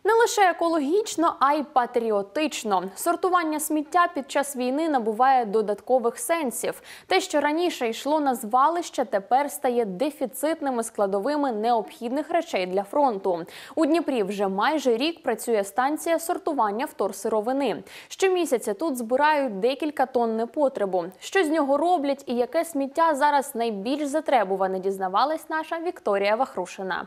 Не лише екологічно, а й патріотично. Сортування сміття під час війни набуває додаткових сенсів. Те, що раніше йшло на звалище, тепер стає дефіцитними складовими необхідних речей для фронту. У Дніпрі вже майже рік працює станція сортування вторсировини. Щомісяця тут збирають декілька тонн непотребу. Що з нього роблять і яке сміття зараз найбільш затребуване, дізнавалась наша Вікторія Вахрушина.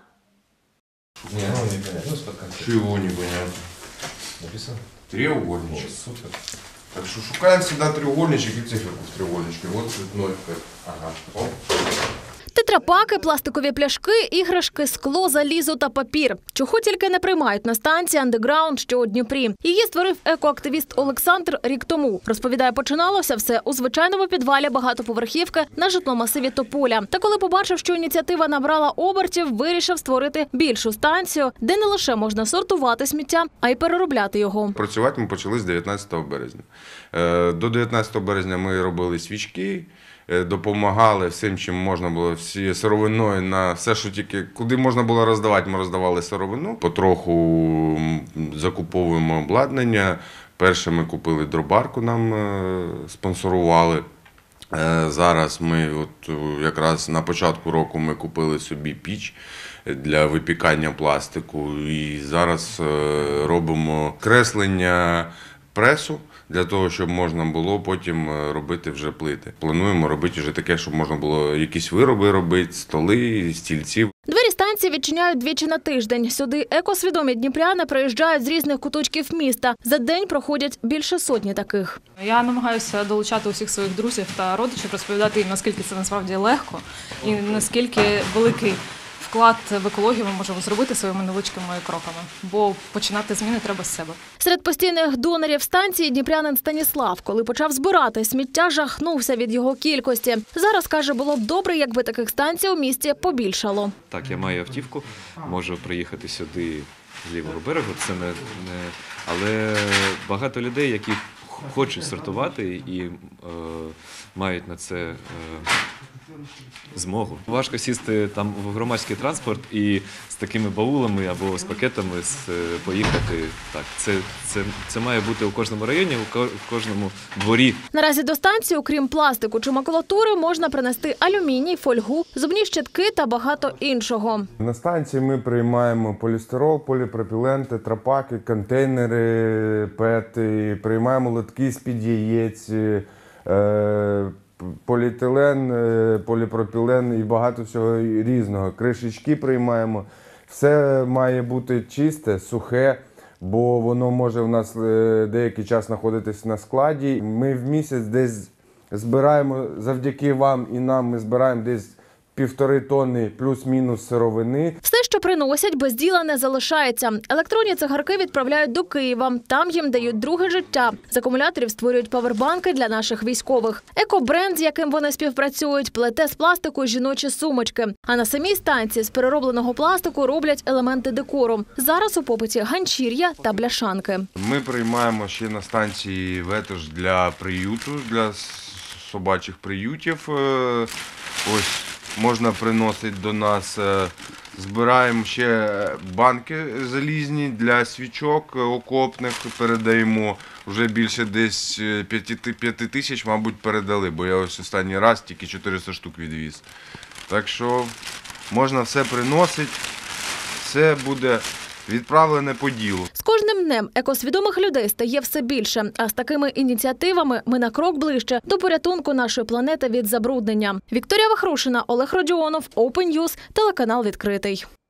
Чего непонятно? Написано? Треугольничек. Супер. Так что шукаем всегда треугольничек и циферку в треугольничке. Вот цветной. Ага. Оп. Тетрапаки, пластикові пляшки, іграшки, скло, залізо та папір. Чого тільки не приймають на станції «Андеграунд», що у Дніпрі. Її створив екоактивіст Олександр рік тому. Розповідає, починалося все у звичайному підвалі багатоповерхівки на житломасиві Тополя. Та коли побачив, що ініціатива набрала обертів, вирішив створити більшу станцію, де не лише можна сортувати сміття, а й переробляти його. Працювати ми почали з 19 березня. До 19 березня ми робили свічки, допомагали всім, чим можна було, всі сировиною на все, що тільки куди можна було роздавати, ми роздавали сировину. Потроху закуповуємо обладнання. Перше ми купили дробарку, нам спонсорували. Зараз ми якраз на початку року ми купили собі піч для випікання пластику і зараз робимо креслення пресу для того, щоб можна було потім робити вже плити. Плануємо робити вже таке, щоб можна було якісь вироби робити, столи, стільці. Двері станції відчиняють двічі на тиждень. Сюди екосвідомі дніпряни приїжджають з різних куточків міста. За день проходять більше сотні таких. Я намагаюся долучати усіх своїх друзів та родичів, розповідати їм, наскільки це насправді легко і наскільки великий вклад в екологію ми можемо зробити своїми невеличкими кроками, бо починати зміни треба з себе. Серед постійних донорів станції дніпрянин Станіслав, коли почав збирати сміття, жахнувся від його кількості. Зараз, каже, було б добре, якби таких станцій у місті побільшало. Так, я маю автівку, можу приїхати сюди з лівого берегу, але багато людей, які хочуть сортувати і мають на це змогу. Важко сісти там в громадський транспорт і з такими баулами або з пакетами поїхати. Так, це має бути у кожному районі, у кожному дворі. Наразі до станції, окрім пластику чи макулатури, можна принести алюміній, фольгу, зубні щітки та багато іншого. На станції ми приймаємо полістирол, поліпропілен, тетрапаки, контейнери, пети, приймаємо лотки з-під яєць, поліетилен, поліпропілен і багато всього різного. Кришечки приймаємо. Все має бути чисте, сухе, бо воно може в нас деякий час знаходитись на складі. Ми в місяць десь збираємо, завдяки вам і нам, ми збираємо десь 1,5 тонни плюс-мінус сировини. Все, що приносять, без діла не залишається. Електронні цигарки відправляють до Києва. Там їм дають друге життя. З акумуляторів створюють павербанки для наших військових. Екобренд, з яким вони співпрацюють, плете з пластику жіночі сумочки. А на самій станції з переробленого пластику роблять елементи декору. Зараз у попиті ганчір'я та бляшанки. Ми приймаємо ще на станції ветошь для приюту, для собачих приютів. Ось. Можна приносити до нас, збираємо ще банки залізні для свічок окопних, передаємо. Вже більше десь 5 тисяч, мабуть, передали, бо я ось останній раз тільки 400 штук відвіз. Так що можна все приносити, все буде відправлене по ділу. З кожним днем екосвідомих людей стає все більше. А з такими ініціативами ми на крок ближче до порятунку нашої планети від забруднення. Вікторія Вахрушина, Олег Родіонов, Open News, телеканал «Відкритий».